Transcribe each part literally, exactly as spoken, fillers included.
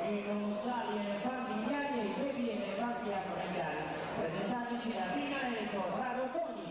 i colossali elefanti indiani e i bevi elefanti afroamericani. Presentateci la prima e Corrado Toni.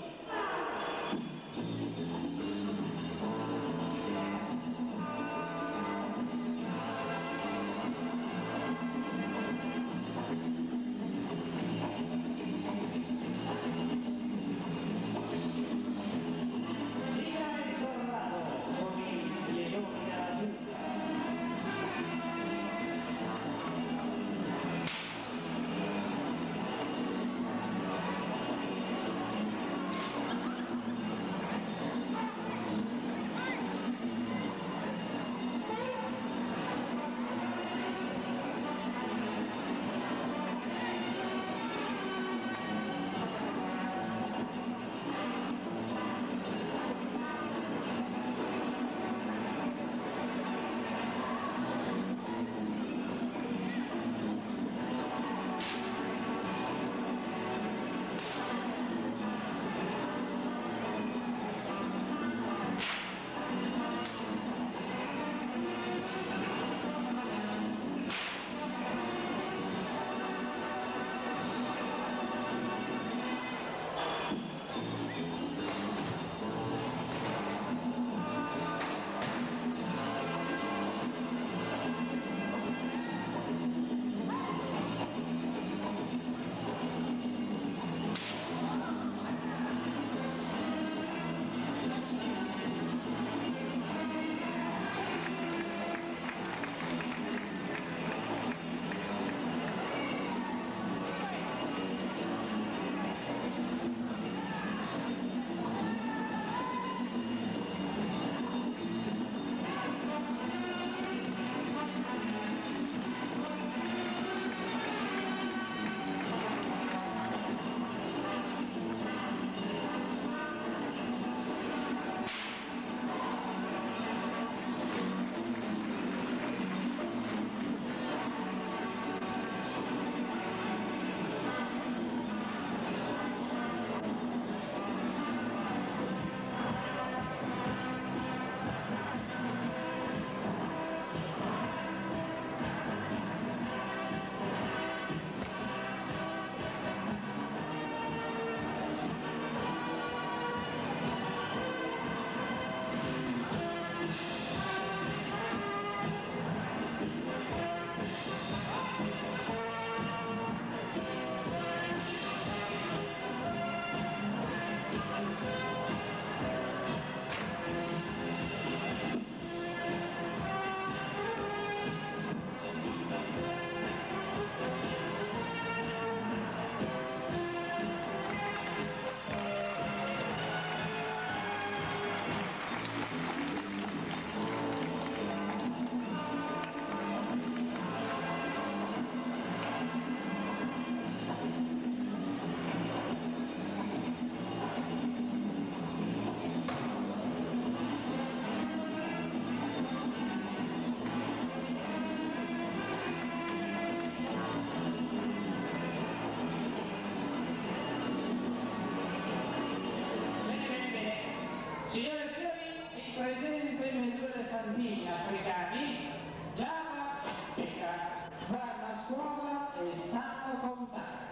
Signore e signori, vi presento i due elefantini africani, Java e Ka. Vanno a scuola e sanno contare.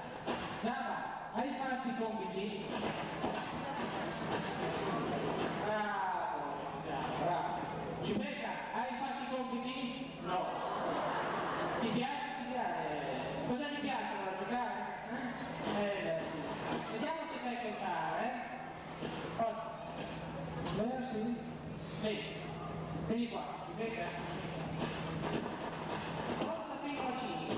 Java, hai fatto i compiti? Bravo, bravo, bravo. Cipecca, hai fatto i compiti? No. Ti piace studiare? Cosa ti piace da giocare? Eh, eh sì. Vediamo se sai contare, eh? Forza. Beh, sì. Ehi, vieni qua, ci vede? Conta fino a cinque.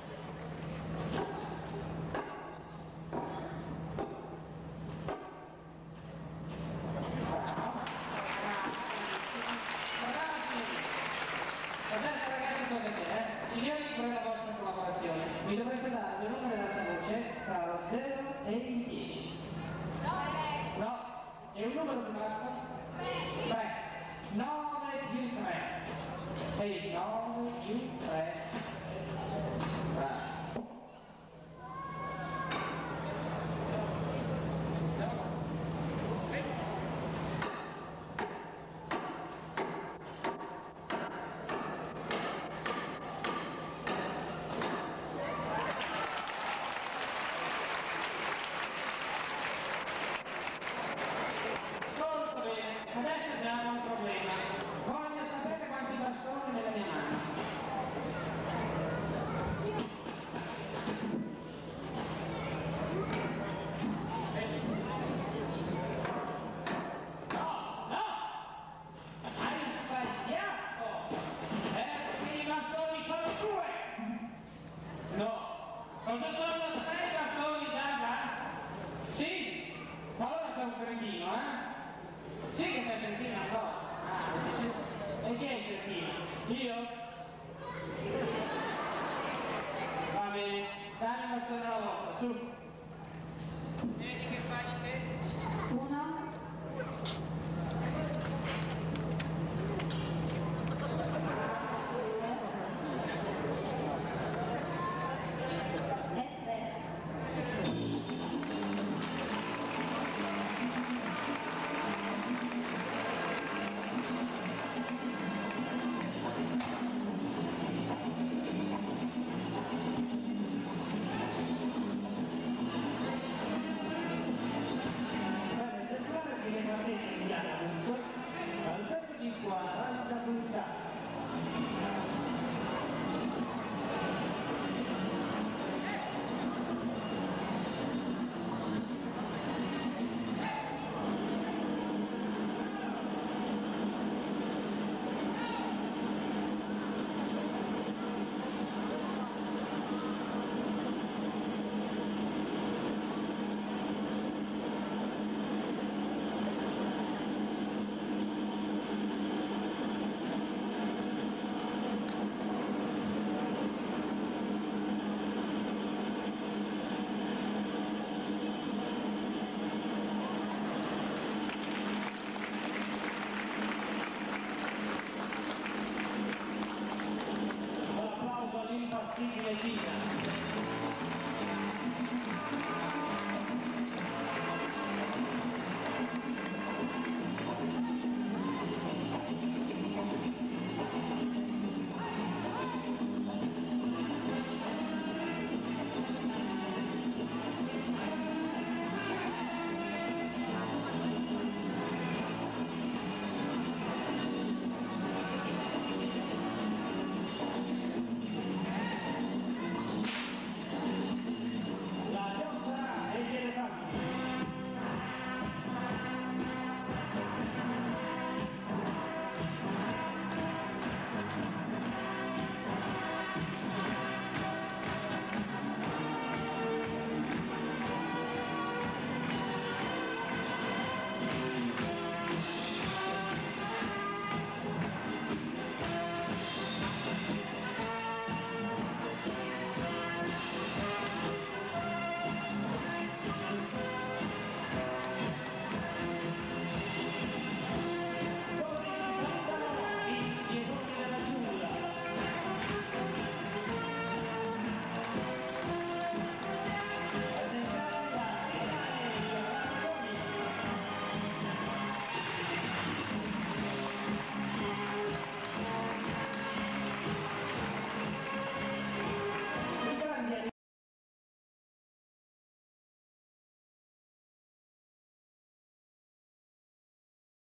Adesso ragazzi tocca a te, eh? Signori, vorrei la vostra collaborazione. Mi dovreste dare due numeri della voce tra lo zero e il dieci. No, è un numero più basso? tre. nove più tre. Ehi, nove più tre.